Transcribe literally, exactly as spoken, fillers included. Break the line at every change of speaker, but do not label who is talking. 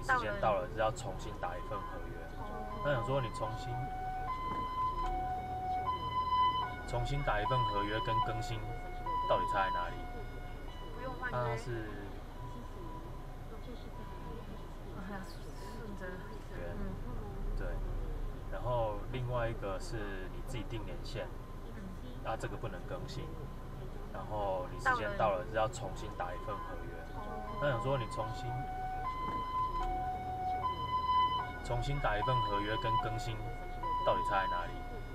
时间到了是要重新打一份合约。那想说你重新重新打一份合约跟更新到底差在哪里？
不用换
它
约。
是
顺着。
约，
嗯。
对。然后另外一个是你自己定年限，
嗯。
啊这个不能更新。然后你时间到了是要重新打一份合约。那想说你重新重新打一份合约跟更新到底差在哪里？